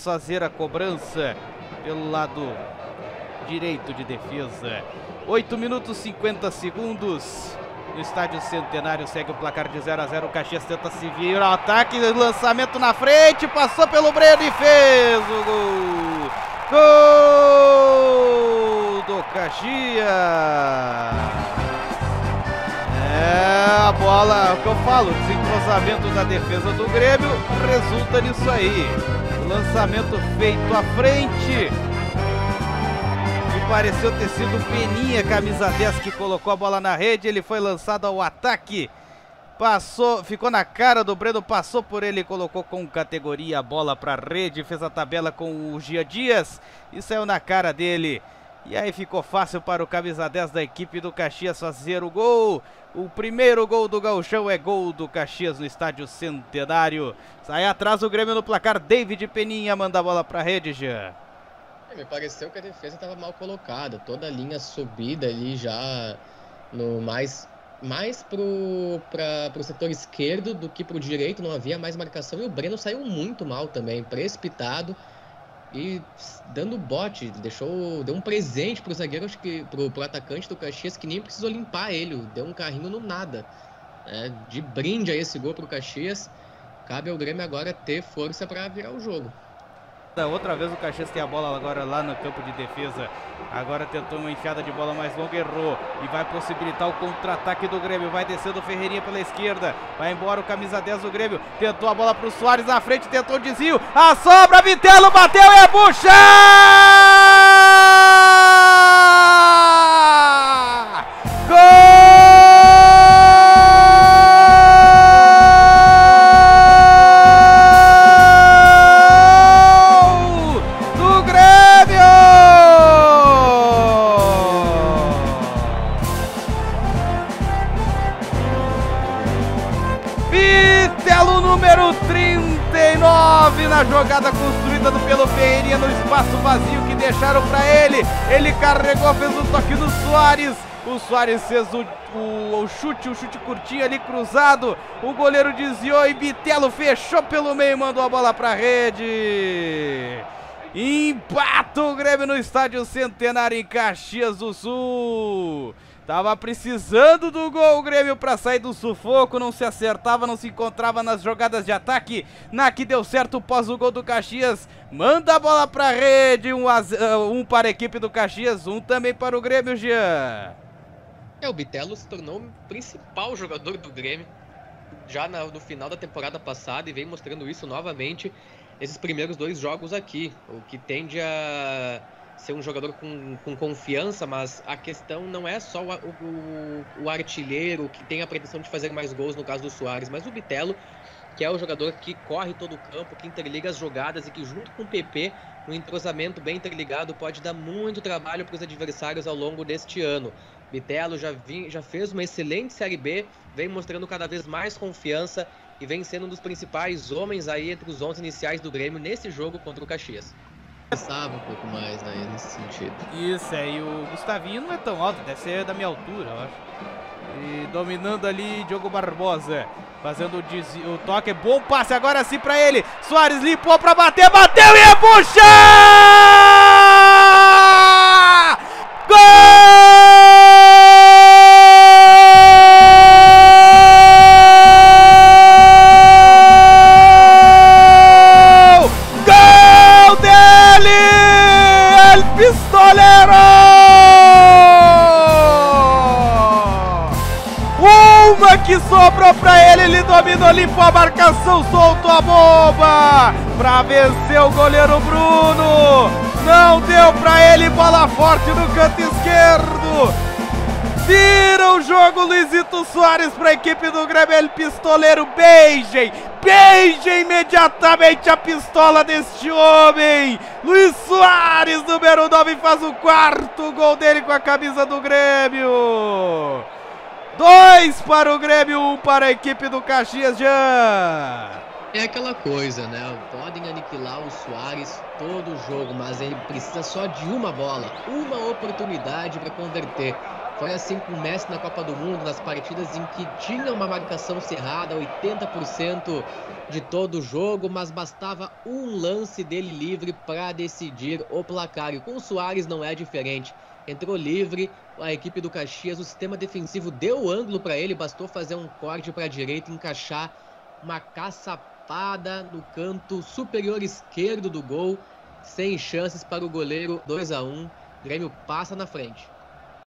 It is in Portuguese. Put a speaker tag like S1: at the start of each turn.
S1: fazer a cobrança pelo lado direito de defesa. 8 minutos e 50 segundos. No estádio Centenário segue o placar de 0-0. O Caxias tenta se vir ao ataque. Lançamento na frente. Passou pelo Breno e fez o gol. Gol do Caxias. É a bola, o que eu falo, desentrosamento da defesa do Grêmio resulta nisso aí. O lançamento feito à frente. E pareceu ter sido Peninha, camisa 10, que colocou a bola na rede. Ele foi lançado ao ataque. Passou, ficou na cara do Breno, passou por ele e colocou com categoria a bola para a rede. Fez a tabela com o Gia Dias e saiu na cara dele. E aí ficou fácil para o camisa 10 da equipe do Caxias fazer o gol. O primeiro gol do Gauchão é gol do Caxias no estádio Centenário. Sai atrás o Grêmio no placar. David Peninha manda a bola para a rede, Jean.
S2: Me pareceu que a defesa estava mal colocada. Toda a linha subida ali já no mais pro setor esquerdo do que pro direito. Não havia mais marcação. E o Breno saiu muito mal também, precipitado. E dando bote, deu um presente pro zagueiro, acho que pro atacante do Caxias, que nem precisou limpar ele, deu um carrinho no nada. De brinde a esse gol pro Caxias, cabe ao Grêmio agora ter força para virar o jogo.
S1: Outra vez o Caxias tem a bola agora lá no campo de defesa. Agora tentou uma enfiada de bola mais longa, errou. E vai possibilitar o contra-ataque do Grêmio. Vai descendo o Ferreirinha pela esquerda. Vai embora o camisa 10 do Grêmio. Tentou a bola pro Soares na frente, tentou o desvio. A sobra, Vitello bateu e é bucha! Gol! Vitello, número 39, na jogada construída pelo Ferreirinha no espaço vazio que deixaram para ele. Ele carregou, fez um toque no Soares. O Soares fez o chute curtinho ali, cruzado. O goleiro desviou e Vitello fechou pelo meio e mandou a bola para a rede. Empata o Grêmio no estádio Centenário em Caxias do Sul. Tava precisando do gol o Grêmio para sair do sufoco, não se acertava, não se encontrava nas jogadas de ataque. Na que deu certo pós o gol do Caxias, manda a bola para a rede, um para a equipe do Caxias, um também para o Grêmio, Jean.
S2: O Vitello se tornou o principal jogador do Grêmio já no final da temporada passada e vem mostrando isso novamente nesses primeiros 2 jogos aqui, o que tende a ser um jogador com confiança, mas a questão não é só o artilheiro que tem a pretensão de fazer mais gols no caso do Soares, mas o Vitello, que é o jogador que corre todo o campo, que interliga as jogadas e que junto com o PP, um entrosamento bem interligado, pode dar muito trabalho para os adversários ao longo deste ano. Vitello já fez uma excelente Série B, vem mostrando cada vez mais confiança e vem sendo um dos principais homens aí entre os 11 iniciais do Grêmio nesse jogo contra o Caxias.
S3: Pensava um pouco mais, né, nesse sentido.
S1: Isso, e o Gustavinho não é tão alto, deve ser da minha altura, eu acho. E dominando ali, Diogo Barbosa, fazendo o toque, bom passe agora sim pra ele. Soares limpou pra bater, bateu e é bucha! Gol! Pistoleiro! Uma que sobrou pra ele dominou, limpou a marcação, soltou a bomba pra vencer o goleiro Bruno. Não deu pra ele, bola forte no canto esquerdo. Vira o jogo, Luizito Soares para a equipe do Grêmio. Ele, pistoleiro, beije imediatamente a pistola deste homem. Luiz Soares, número 9, faz o 4º gol dele com a camisa do Grêmio. 2 para o Grêmio, 1 para a equipe do Caxias, Jean.
S3: É aquela coisa, né? Podem aniquilar o Soares todo o jogo, mas ele precisa só de uma bola, uma oportunidade para converter. Foi assim com o Messi na Copa do Mundo, nas partidas em que tinha uma marcação cerrada, 80% de todo o jogo, mas bastava um lance dele livre para decidir o placar. E com o Suárez não é diferente. Entrou livre, a equipe do Caxias, o sistema defensivo deu o ângulo para ele, bastou fazer um corte para a direita, encaixar uma caçapada no canto superior esquerdo do gol, sem chances para o goleiro. 2-1, o Grêmio passa na frente.